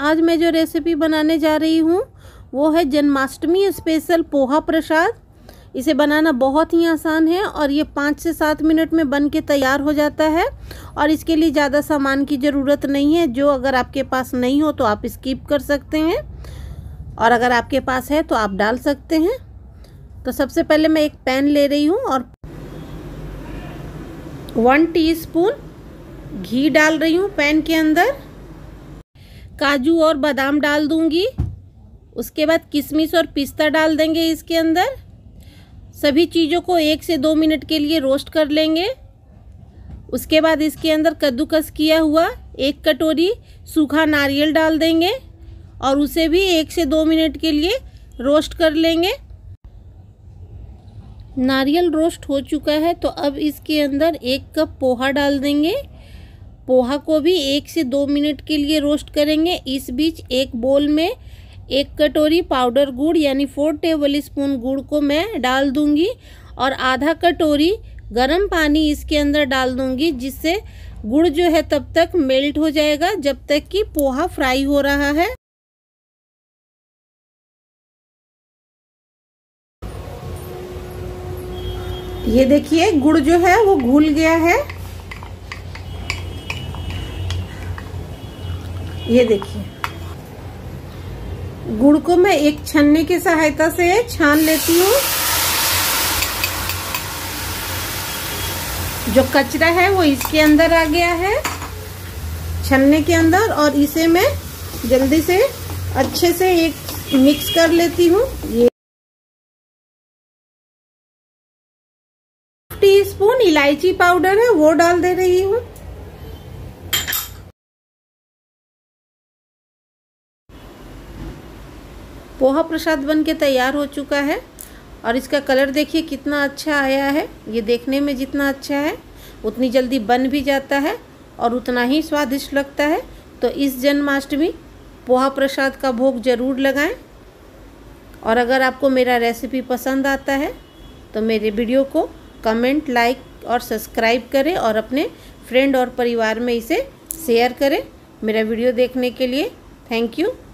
आज मैं जो रेसिपी बनाने जा रही हूँ वो है जन्माष्टमी स्पेशल पोहा प्रसाद। इसे बनाना बहुत ही आसान है और ये 5 से 7 मिनट में बन के तैयार हो जाता है और इसके लिए ज़्यादा सामान की ज़रूरत नहीं है। जो अगर आपके पास नहीं हो तो आप स्किप कर सकते हैं और अगर आपके पास है तो आप डाल सकते हैं। तो सबसे पहले मैं एक पैन ले रही हूँ और 1 टीस्पून घी डाल रही हूँ। पैन के अंदर काजू और बादाम डाल दूंगी। उसके बाद किशमिश और पिस्ता डाल देंगे इसके अंदर। सभी चीज़ों को 1 से 2 मिनट के लिए रोस्ट कर लेंगे। उसके बाद इसके अंदर कद्दूकस किया हुआ 1 कटोरी सूखा नारियल डाल देंगे और उसे भी 1 से 2 मिनट के लिए रोस्ट कर लेंगे। नारियल रोस्ट हो चुका है तो अब इसके अंदर 1 कप पोहा डाल देंगे। पोहा को भी 1 से 2 मिनट के लिए रोस्ट करेंगे। इस बीच एक बोल में 1 कटोरी पाउडर गुड़ यानी 4 टेबल स्पून गुड़ को मैं डाल दूंगी और आधा कटोरी गर्म पानी इसके अंदर डाल दूंगी, जिससे गुड़ जो है तब तक मेल्ट हो जाएगा जब तक कि पोहा फ्राई हो रहा है। ये देखिए गुड़ जो है वो घुल गया है। ये देखिए गुड़ को मैं एक छन्नी की सहायता से छान लेती हूँ। जो कचरा है वो इसके अंदर आ गया है छन्ने के अंदर और इसे मैं जल्दी से अच्छे से एक मिक्स कर लेती हूँ। ये 1 टीस्पून इलायची पाउडर है वो डाल दे रही हूँ। पोहा प्रसाद बन के तैयार हो चुका है और इसका कलर देखिए कितना अच्छा आया है। ये देखने में जितना अच्छा है उतनी जल्दी बन भी जाता है और उतना ही स्वादिष्ट लगता है। तो इस जन्माष्टमी पोहा प्रसाद का भोग ज़रूर लगाएं और अगर आपको मेरा रेसिपी पसंद आता है तो मेरे वीडियो को कमेंट, लाइक और सब्सक्राइब करें और अपने फ्रेंड और परिवार में इसे शेयर करें। मेरा वीडियो देखने के लिए थैंक यू।